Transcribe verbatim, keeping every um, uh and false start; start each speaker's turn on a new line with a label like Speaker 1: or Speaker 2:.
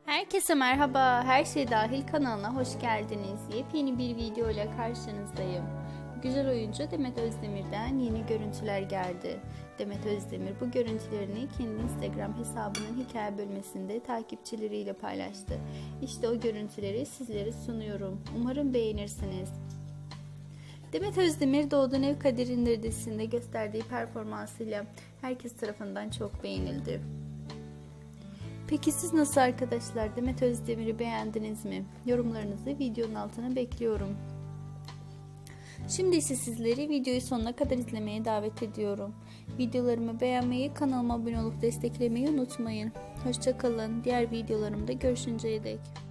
Speaker 1: Herkese merhaba, Her Şey Dahil kanalına hoş geldiniz. Yepyeni bir video ile karşınızdayım. Güzel oyuncu Demet Özdemir'den yeni görüntüler geldi. Demet Özdemir bu görüntülerini kendi Instagram hesabının hikaye bölmesinde takipçileriyle paylaştı. İşte o görüntüleri sizlere sunuyorum. Umarım beğenirsiniz. Demet Özdemir Doğduğun Ev Kaderinde dizisinde gösterdiği performansıyla herkes tarafından çok beğenildi. Peki siz nasıl arkadaşlar? Demet Özdemir'i beğendiniz mi? Yorumlarınızı videonun altına bekliyorum. Şimdi ise sizleri videoyu sonuna kadar izlemeye davet ediyorum. Videolarımı beğenmeyi, kanalıma abone olup desteklemeyi unutmayın. Hoşça kalın. Diğer videolarımda görüşünceye dek.